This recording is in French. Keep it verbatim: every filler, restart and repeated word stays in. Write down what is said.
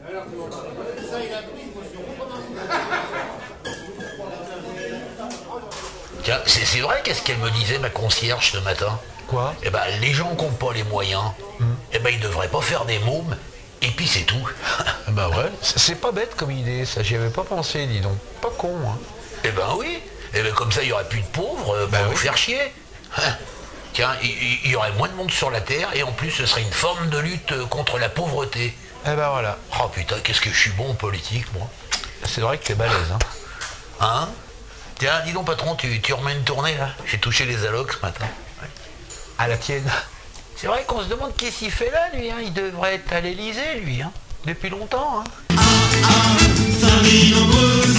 Tiens, c'est vrai, qu'est-ce qu'elle me disait, ma concierge, ce matin? Quoi? Eh ben, les gens qui n'ont pas les moyens, hum. eh ben, ils devraient pas faire des mômes, et puis c'est tout. Bah ouais, c'est pas bête comme idée, ça, j'y avais pas pensé, dis donc. Pas con, hein. Eh ben oui, eh ben, comme ça, il y aurait plus de pauvres euh, pour bah nous oui. faire chier. Hein. Tiens, il y, y aurait moins de monde sur la Terre, et en plus, ce serait une forme de lutte contre la pauvreté. Eh ben voilà. Oh putain, qu'est-ce que je suis bon en politique, moi. C'est vrai que t'es balèze, hein. Hein? Tiens, dis donc, patron, tu, tu remets une tournée, là? J'ai touché les allocs ce matin. Ouais. À la tienne. C'est vrai qu'on se demande qu'est-ce qu'il fait là, lui, hein. Il devrait être à l'Élysée, lui, hein. Depuis longtemps, hein. Ah, ah, famille nombreuse.